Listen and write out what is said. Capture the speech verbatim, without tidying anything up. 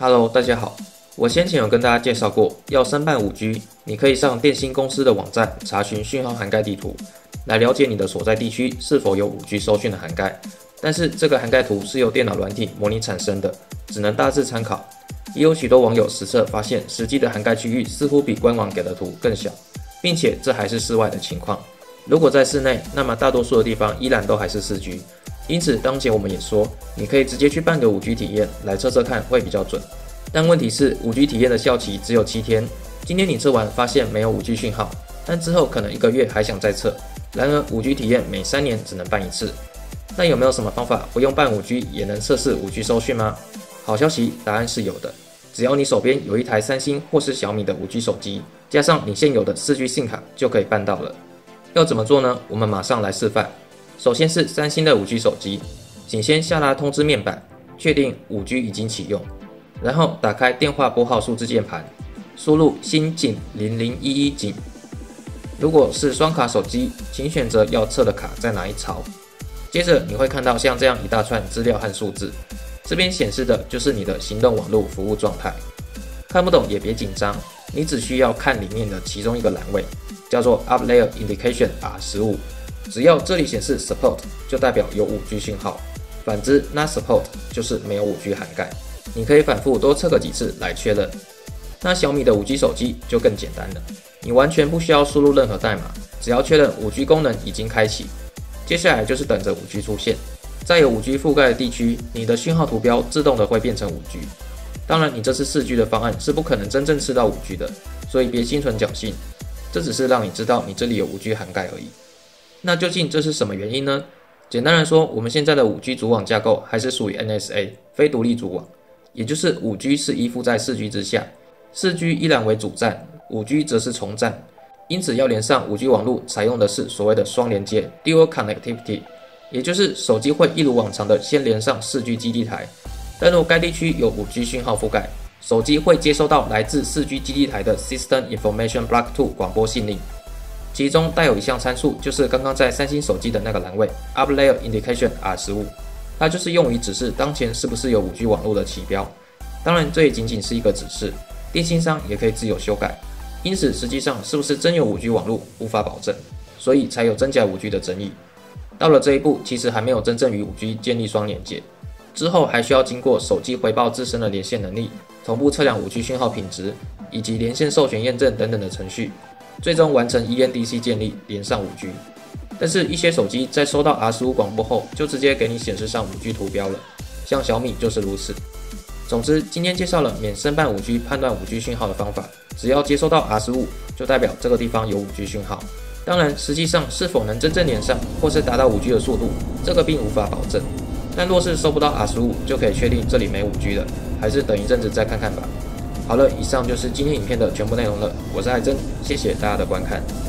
Hello， 大家好。我先前有跟大家介绍过，要申办 五 G， 你可以上电信公司的网站查询讯号涵盖地图，来了解你的所在地区是否有 五 G 收讯的涵盖。但是这个涵盖图是由电脑软体模拟产生的，只能大致参考。也有许多网友实测发现，实际的涵盖区域似乎比官网给的图更小，并且这还是室外的情况。如果在室内，那么大多数的地方依然都还是 四 G。因此，当前我们也说，你可以直接去办个 五 G 体验来测测看，会比较准。但问题是 ，五 G 体验的效期只有七天。今天你测完发现没有 五 G 讯号，但之后可能一个月还想再测。然而 五 G 体验每三年只能办一次。那有没有什么方法不用办 五 G 也能测试 五 G 收讯吗？好消息，答案是有的。只要你手边有一台三星或是小米的 五 G 手机，加上你现有的 四 G 信卡，就可以办到了。要怎么做呢？我们马上来示范。首先是三星的 五 G 手机，请先下拉通知面板，确定 五 G 已经启用，然后打开电话拨号数字键盘，输入新井零零一一井。如果是双卡手机，请选择要测的卡在哪一槽。接着你会看到像这样一大串资料和数字，这边显示的就是你的行动网络服务状态。看不懂也别紧张，你只需要看里面的其中一个栏位，叫做 Up Layer Indication R 十五。只要这里显示 Support， 就代表有 五 G 讯号，反之 Not Support 就是没有 五 G 涵盖。你可以反复多测个几次来确认。那小米的 五 G 手机就更简单了，你完全不需要输入任何代码，只要确认 五 G 功能已经开启，接下来就是等着 五 G 出现。在有 五 G 覆盖的地区，你的讯号图标自动的会变成 五 G。当然，你这次 四 G 的方案是不可能真正吃到 五 G 的，所以别心存侥幸，这只是让你知道你这里有 五 G 涵盖而已。那究竟这是什么原因呢？简单来说，我们现在的 五 G 组网架构还是属于 N S A 非独立组网，也就是 五 G 是依附在 四 G 之下， 四 G 依然为主站， 五 G 则是从站。因此要连上 五 G 网络采用的是所谓的双连接 Dual Connectivity， 也就是手机会一如往常的先连上 四 G 基地台，但若该地区有 五 G 讯号覆盖，手机会接收到来自 四 G 基地台的 System Information Block 二 广播信令。其中带有一项参数，就是刚刚在三星手机的那个栏位 Up Layer Indication R 十五， 它就是用于指示当前是不是有 五 G 网络的起标。当然这也仅仅是一个指示，电信商也可以自由修改，因此实际上是不是真有 五 G 网络无法保证，所以才有真假 五 G 的争议。到了这一步，其实还没有真正与 五 G 建立双连接，之后还需要经过手机回报自身的连线能力、同步测量 五 G 讯号品质以及连线授权验证等等的程序，最终完成 E N D C 建立，连上 五 G。 但是一些手机在收到 R 十五 广播后，就直接给你显示上 五 G 图标了，像小米就是如此。总之，今天介绍了免申办 五 G 判断 五 G 讯号的方法，只要接收到 R 十五， 就代表这个地方有 五 G 讯号。当然，实际上是否能真正连上，或是达到 五 G 的速度，这个并无法保证。但若是收不到 R 十五， 就可以确定这里没 五 G 了，还是等一阵子再看看吧。好了，以上就是今天影片的全部内容了。我是艾珍，谢谢大家的观看。